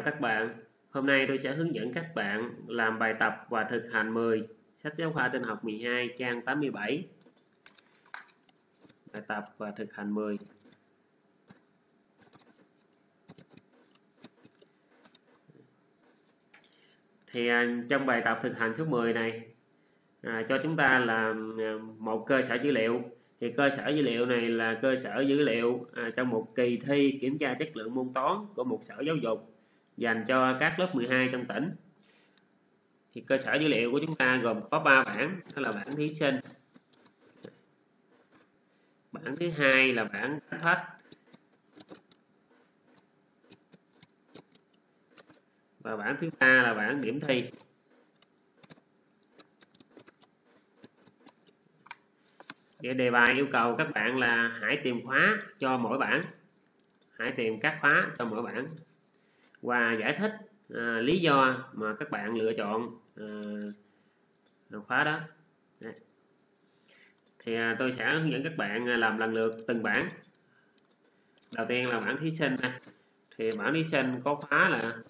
chào các bạn. Hôm nay tôi sẽ hướng dẫn các bạn làm bài tập và thực hành 10 sách giáo khoa tin học 12 trang 87. Bài tập và thực hành 10. Thì trong bài tập thực hành số 10 này cho chúng ta là một cơ sở dữ liệu. Thì cơ sở dữ liệu này là cơ sở dữ liệu trong một kỳ thi kiểm tra chất lượng môn toán của một sở giáo dục dành cho các lớp 12 trong tỉnh. Thì cơ sở dữ liệu của chúng ta gồm có 3 bảng, đó là bảng thí sinh, bảng thứ hai là bảng đánh phách, và bảng thứ ba là bảng điểm thi. Đề bài yêu cầu các bạn là hãy tìm khóa cho mỗi bảng, hãy tìm các khóa cho mỗi bảng và giải thích lý do mà các bạn lựa chọn khóa đó. Đấy. Thì tôi sẽ hướng dẫn các bạn làm lần lượt từng bảng. Đầu tiên là bảng thí sinh này. Thì bảng thí sinh có khóa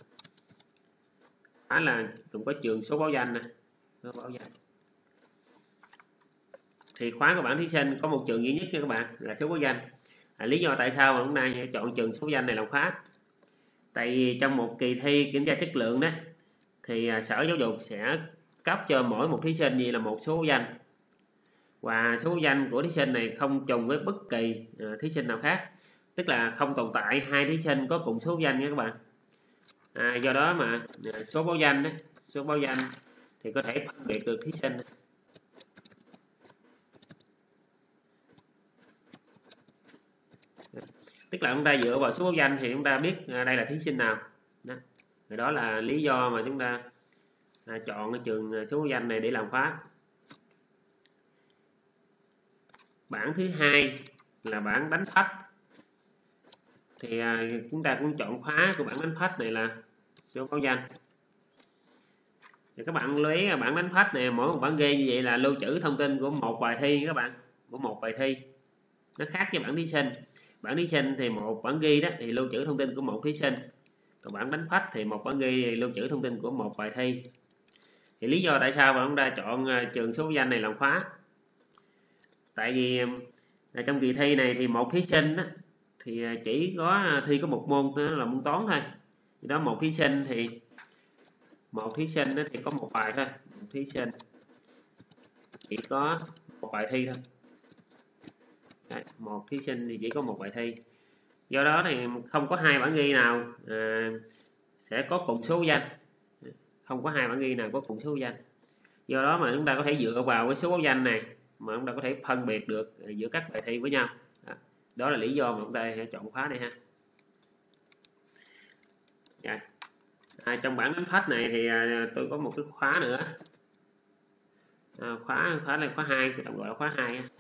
là cũng có trường số báo danh này, số báo danh. Thì khóa của bảng thí sinh có một trường duy nhất nha các bạn, là số báo danh. Lý do tại sao mà chúng ta chọn trường số báo danh này làm khóa? Tại vì trong một kỳ thi kiểm tra chất lượng đó thì sở giáo dục sẽ cấp cho mỗi một thí sinh như là một số báo danh, và số báo danh của thí sinh này không trùng với bất kỳ thí sinh nào khác, tức là không tồn tại hai thí sinh có cùng số báo danh nha các bạn. Do đó mà số báo danh thì có thể phân biệt được thí sinh. Tức là chúng ta dựa vào số báo danh thì chúng ta biết đây là thí sinh nào. Đó là lý do mà chúng ta chọn cái trường số báo danh này để làm khóa. Bảng thứ hai là bảng đánh phách. Thì chúng ta cũng chọn khóa của bảng đánh phách này là số báo danh. Thì các bạn lấy bảng đánh phách này, mỗi một bảng ghi như vậy là lưu trữ thông tin của một bài thi các bạn, của một bài thi. Nó khác với bảng thí sinh. Bảng thí sinh thì một bảng ghi đó thì lưu trữ thông tin của một thí sinh, còn bảng đánh phách thì một bảng ghi thì lưu trữ thông tin của một bài thi. Thì lý do tại sao mà chúng ta chọn trường số báo danh này làm khóa? Tại vì trong kỳ thi này thì một thí sinh đó, thì chỉ có thi có một môn, đó là môn toán thôi. Đó một thí sinh thì có một bài thôi, một thí sinh chỉ có một bài thi thôi. Đấy, một thí sinh thì chỉ có một bài thi. Do đó thì không có hai bảng ghi nào sẽ có cùng số danh, không có hai bảng ghi nào có cùng số danh. Do đó mà chúng ta có thể dựa vào cái số báo danh này mà chúng ta có thể phân biệt được giữa các bài thi với nhau. Đó là lý do mà chúng ta chọn khóa này ha. Trong bảng đánh phách này thì tôi có một cái khóa nữa, khóa là khóa 2, tạm gọi là khóa 2 ha.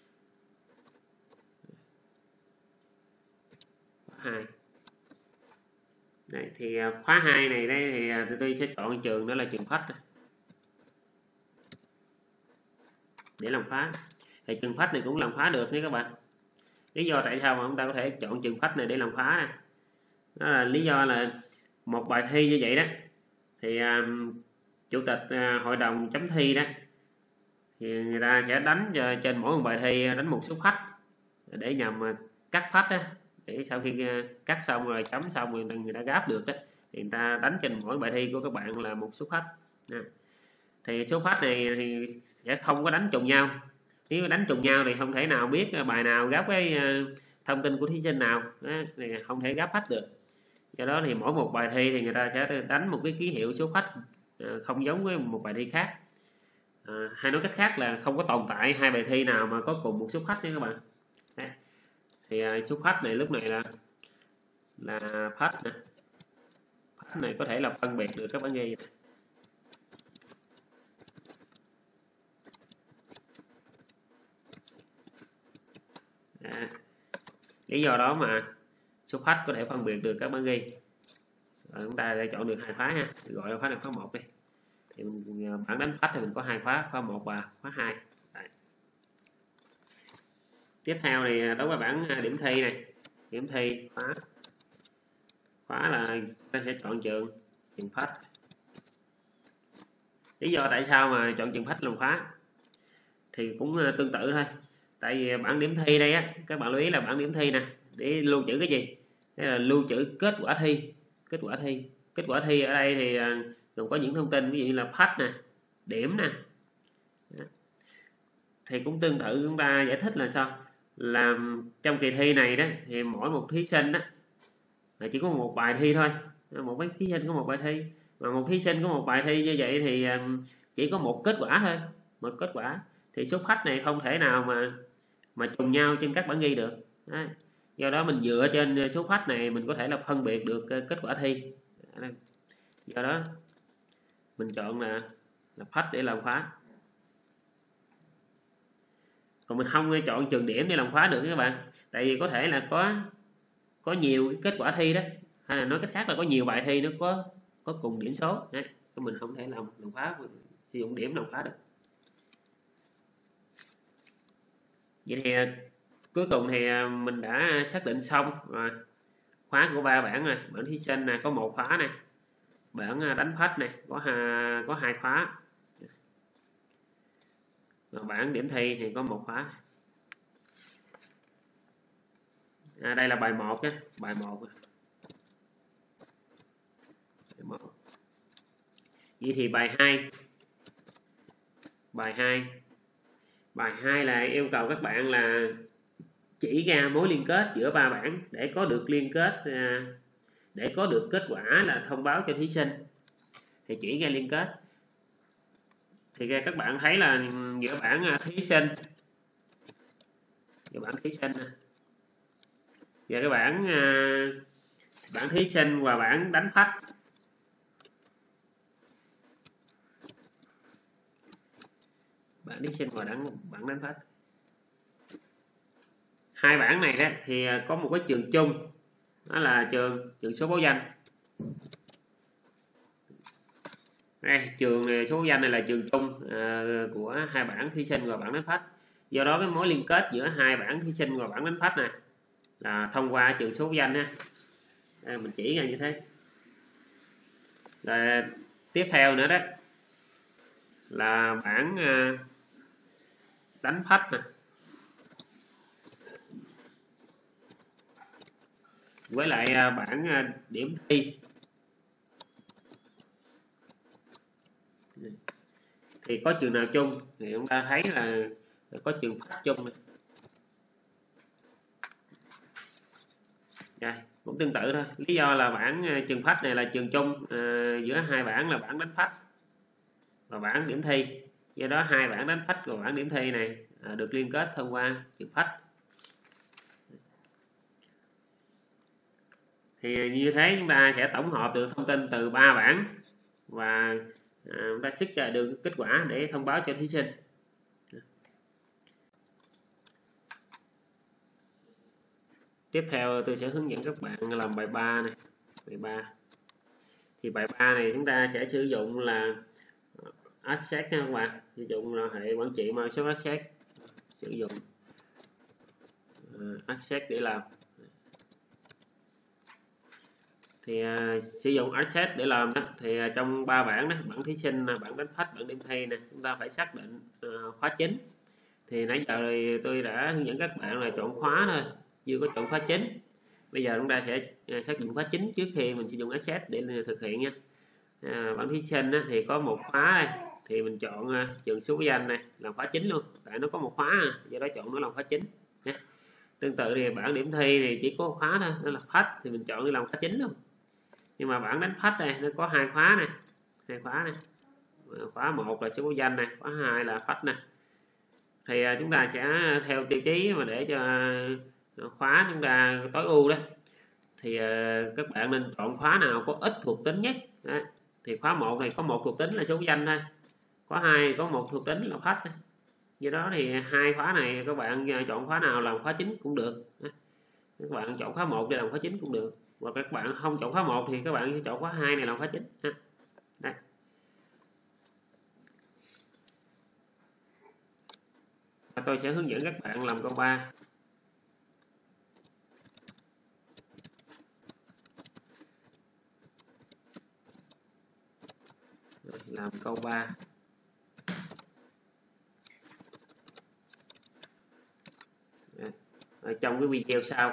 Khóa 2. Đây, thì khóa 2 này đây thì tôi sẽ chọn trường đó là trường phách để làm khóa. Thì trường phách này cũng làm khóa được nha các bạn. Lý do tại sao mà chúng ta có thể chọn trường phách này để làm khóa này, đó là lý do là một bài thi như vậy đó thì chủ tịch hội đồng chấm thi đó thì người ta sẽ đánh trên mỗi một bài thi đánh một số phách để nhằm cắt phách đó, để sau khi cắt xong rồi chấm xong rồi người ta gáp được đó thì người ta đánh trên mỗi bài thi của các bạn là một số phách. Thì số phách này thì sẽ không có đánh trùng nhau. Nếu đánh trùng nhau thì không thể nào biết bài nào gáp cái thông tin của thí sinh nào đó, thì không thể gáp phách được. Do đó thì mỗi một bài thi thì người ta sẽ đánh một cái ký hiệu số phách không giống với một bài thi khác. Hay nói cách khác là không có tồn tại hai bài thi nào mà có cùng một số phách nha các bạn. Đấy. Thì số phách này lúc này là phách này. Phách này có thể là phân biệt được các bảng ghi. Lý do đó mà số phách có thể phân biệt được các bảng ghi. Chúng ta đã chọn được hai khóa ha, gọi là khóa này khóa 1 đi. Thì bảng đánh phách thì mình có hai khóa, khóa 1 và khóa 2. Đấy. Tiếp theo thì đối với bảng điểm thi này, điểm thi khóa là ta sẽ chọn trường phách. Lý do tại sao mà chọn trường phách làm khóa thì cũng tương tự thôi. Tại vì bảng điểm thi đây á, các bạn lưu ý là bảng điểm thi nè, để lưu trữ cái gì? Đây là lưu trữ kết quả thi. Kết quả thi ở đây thì gồm có những thông tin ví dụ như là phách nè, điểm nè. Thì cũng tương tự chúng ta giải thích là sao? Là trong kỳ thi này đó thì mỗi một thí sinh đó là chỉ có một bài thi thôi, một thí sinh có một bài thi, mà một thí sinh có một bài thi như vậy thì chỉ có một kết quả thôi, một kết quả thì số phách này không thể nào mà trùng nhau trên các bản ghi được. Đấy. Do đó mình dựa trên số phách này mình có thể là phân biệt được kết quả thi. Do đó mình chọn là phách để làm khóa. Còn mình không chọn trường điểm để làm khóa được các bạn, tại vì có thể là có nhiều cái kết quả thi đó, hay là nói cách khác là có nhiều bài thi nó có cùng điểm số đấy, mình không thể làm khóa, sử dụng điểm làm khóa được. Vậy thì cuối cùng thì mình đã xác định xong rồi khóa của 3 bảng rồi. Bảng thí sinh này có 1 khóa này, bảng đánh phách này có 2 khóa, và bảng điểm thi thì có 1 khóa. Đây là bài 1 nhé, bài 1. Vậy thì bài 2 là yêu cầu các bạn là chỉ ra mối liên kết giữa 3 bảng để có được liên kết, để có được kết quả là thông báo cho thí sinh thì chỉ ra liên kết. Thì các bạn thấy là giữa bảng thí sinh và cái bảng thí sinh và bảng đánh phách, bảng thí sinh và bảng đánh phách, hai bảng này đó thì có một cái trường chung, đó là trường số báo danh. Đây, trường số báo danh này là trường chung của hai bảng thí sinh và bảng đánh phách. Do đó cái mối liên kết giữa hai bảng thí sinh và bảng đánh phách này là thông qua trường số báo danh nha. Mình chỉ ra như thế. Rồi tiếp theo nữa đó là bảng đánh phách nè, với lại bảng điểm thi thì có trường nào chung thì chúng ta thấy là có trường phách chung này. Đây, cũng tương tự thôi. Lý do là bảng trường phách này là trường chung giữa hai bảng là bảng đánh phách và bảng điểm thi. Do đó hai bảng đánh phách và bảng điểm thi này được liên kết thông qua trường phách. Thì như thế chúng ta sẽ tổng hợp được thông tin từ 3 bảng và chúng ta xuất ra được kết quả để thông báo cho thí sinh. Tiếp theo tôi sẽ hướng dẫn các bạn làm bài 3 này. Bài 3 thì bài 3 này chúng ta sẽ sử dụng là Access nha các bạn, sử dụng là hệ quản trị Microsoft Access, sử dụng Access để làm. Thì sử dụng Access để làm đó thì trong 3 bảng đó, bảng thí sinh, bảng đánh phách, bảng điểm thi này, chúng ta phải xác định khóa chính. Thì nãy giờ thì tôi đã hướng dẫn các bạn là chọn khóa thôi, chưa có chọn khóa chính. Bây giờ chúng ta sẽ xác định khóa chính trước khi mình sử dụng Access để thực hiện nha. Bảng thí sinh thì có một khóa đây, thì mình chọn trường số danh này làm khóa chính luôn, tại nó có một khóa do đó chọn nó làm khóa chính nha. Tương tự thì bảng điểm thi thì chỉ có một khóa thôi, nó là phách thì mình chọn đi làm khóa chính luôn. Nhưng mà bảng đánh phách này nó có hai khóa này, khóa 1 là số danh này, khóa 2 là phách này. Thì chúng ta sẽ theo tiêu chí mà để cho khóa chúng ta tối ưu đó, thì các bạn nên chọn khóa nào có ít thuộc tính nhất. Đấy. Thì khóa 1 này có một thuộc tính là số danh thôi, khóa 2 có một thuộc tính là phách thôi. Do đó thì hai khóa này các bạn chọn khóa nào làm khóa chính cũng được. Đấy. Các bạn chọn khóa 1 để làm khóa chính cũng được, hoặc các bạn không chọn khóa 1 thì các bạn sẽ chọn khóa 2 này làm khóa chính. Đây. Và tôi sẽ hướng dẫn các bạn làm câu 3. Làm câu 3. Ở trong cái video sau.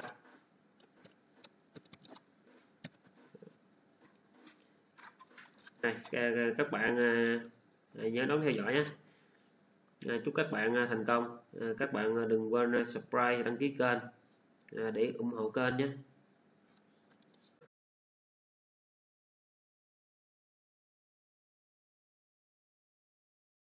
Các bạn nhớ đón theo dõi nhé. Chúc các bạn thành công. Các bạn đừng quên subscribe, đăng ký kênh để ủng hộ kênh nhé.